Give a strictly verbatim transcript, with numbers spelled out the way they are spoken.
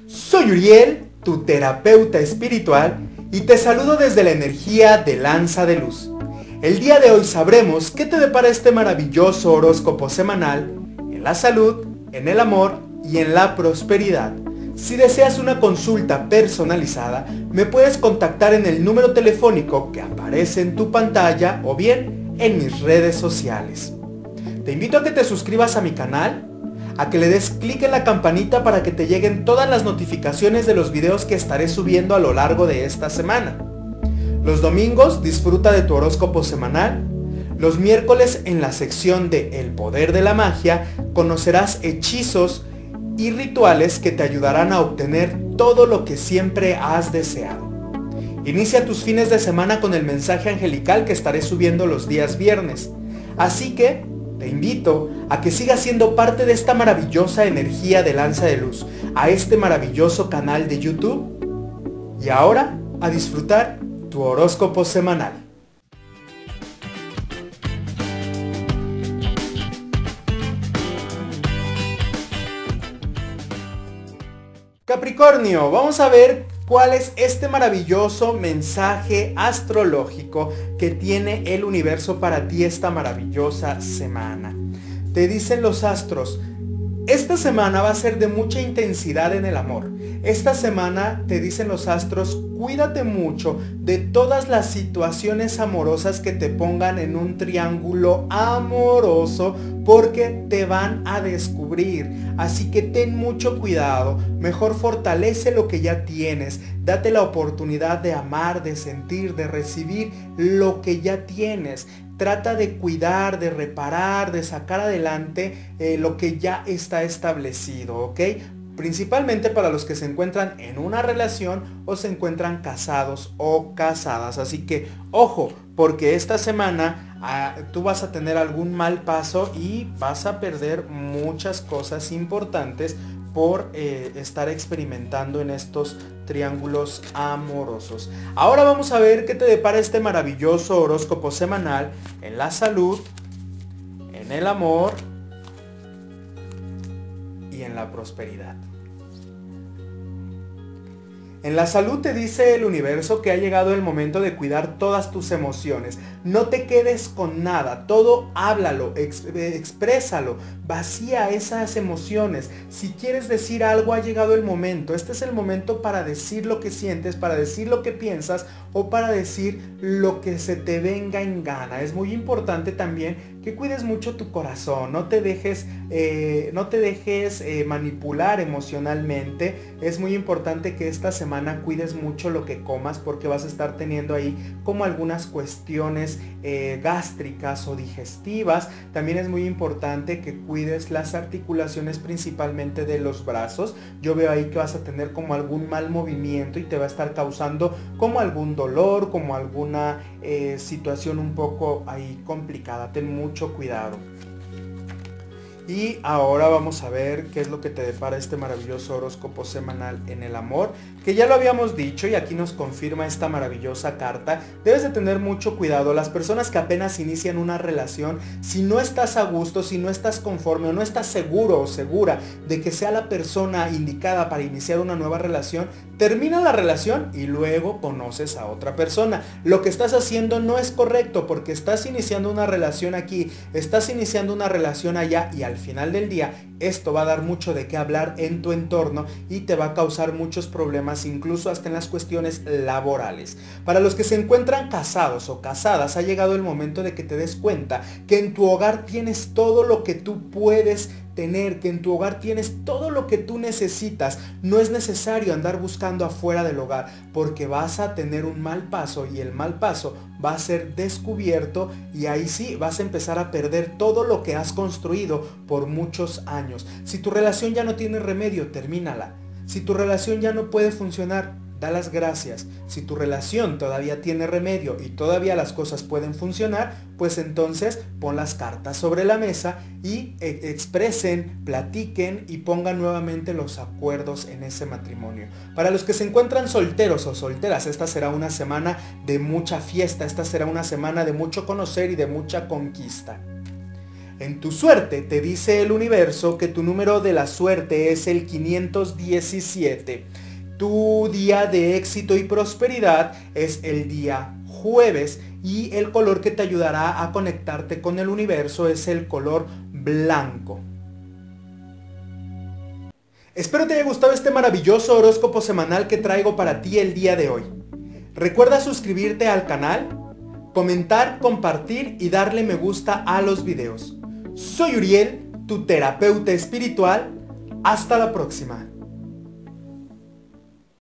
Soy Uriel, tu terapeuta espiritual, y te saludo desde la energía de Lanza de Luz. El día de hoy sabremos qué te depara este maravilloso horóscopo semanal en la salud, en el amor y en la prosperidad. Si deseas una consulta personalizada, me puedes contactar en el número telefónico que aparece en tu pantalla o bien en mis redes sociales. Te invito a que te suscribas a mi canal, a que le des clic en la campanita para que te lleguen todas las notificaciones de los videos que estaré subiendo a lo largo de esta semana. Los domingos disfruta de tu horóscopo semanal. Los miércoles en la sección de El Poder de la Magia conocerás hechizos y rituales que te ayudarán a obtener todo lo que siempre has deseado. Inicia tus fines de semana con el mensaje angelical que estaré subiendo los días viernes. Así que te invito a que sigas siendo parte de esta maravillosa energía de Lanza de Luz, a este maravilloso canal de YouTube. Y ahora, a disfrutar tu horóscopo semanal. Capricornio, vamos a ver cuál es este maravilloso mensaje astrológico que tiene el universo para ti esta maravillosa semana. Te dicen los astros, esta semana va a ser de mucha intensidad en el amor. Esta semana, te dicen los astros, cuídate mucho de todas las situaciones amorosas que te pongan en un triángulo amoroso porque te van a descubrir. Así que ten mucho cuidado, mejor fortalece lo que ya tienes, date la oportunidad de amar, de sentir, de recibir lo que ya tienes. Trata de cuidar, de reparar, de sacar adelante eh, lo que ya está establecido, ¿ok? Principalmente para los que se encuentran en una relación o se encuentran casados o casadas. Así que, ojo, porque esta semana ah, tú vas a tener algún mal paso y vas a perder muchas cosas importantes por eh, estar experimentando en estos triángulos amorosos. Ahora vamos a ver qué te depara este maravilloso horóscopo semanal en la salud, en el amor y en la prosperidad. En la salud te dice el universo que ha llegado el momento de cuidar todas tus emociones. No te quedes con nada, todo háblalo, ex, exprésalo, vacía esas emociones. Si quieres decir algo, ha llegado el momento. Este es el momento para decir lo que sientes, para decir lo que piensas o para decir lo que se te venga en gana. Es muy importante también que cuides mucho tu corazón, no te dejes, eh, no te dejes eh, manipular emocionalmente. Es muy importante que esta semana cuides mucho lo que comas porque vas a estar teniendo ahí como algunas cuestiones eh, gástricas o digestivas. También es muy importante que cuides las articulaciones principalmente de los brazos. Yo veo ahí que vas a tener como algún mal movimiento y te va a estar causando como algún dolor, como alguna eh, situación un poco ahí complicada. Ten mucho Mucho cuidado. Y ahora vamos a ver qué es lo que te depara este maravilloso horóscopo semanal en el amor, que ya lo habíamos dicho y aquí nos confirma esta maravillosa carta. Debes de tener mucho cuidado. Las personas que apenas inician una relación, si no estás a gusto, si no estás conforme o no estás seguro o segura de que sea la persona indicada para iniciar una nueva relación, termina la relación y luego conoces a otra persona. Lo que estás haciendo no es correcto porque estás iniciando una relación aquí, estás iniciando una relación allá y al final del día esto va a dar mucho de qué hablar en tu entorno y te va a causar muchos problemas, incluso hasta en las cuestiones laborales. Para los que se encuentran casados o casadas, ha llegado el momento de que te des cuenta que en tu hogar tienes todo lo que tú puedes tener, que en tu hogar tienes todo lo que tú necesitas. No es necesario andar buscando afuera del hogar porque vas a tener un mal paso y el mal paso va a ser descubierto y ahí sí vas a empezar a perder todo lo que has construido por muchos años. Si tu relación ya no tiene remedio, termínala. Si tu relación ya no puede funcionar, da las gracias. Si tu relación todavía tiene remedio y todavía las cosas pueden funcionar, pues entonces pon las cartas sobre la mesa y eh, expresen, platiquen y pongan nuevamente los acuerdos en ese matrimonio. Para los que se encuentran solteros o solteras, esta será una semana de mucha fiesta, esta será una semana de mucho conocer y de mucha conquista. En tu suerte te dice el universo que tu número de la suerte es el quinientos diecisiete. Tu día de éxito y prosperidad es el día jueves y el color que te ayudará a conectarte con el universo es el color blanco. Espero te haya gustado este maravilloso horóscopo semanal que traigo para ti el día de hoy. Recuerda suscribirte al canal, comentar, compartir y darle me gusta a los videos. Soy Uriel, tu terapeuta espiritual. Hasta la próxima.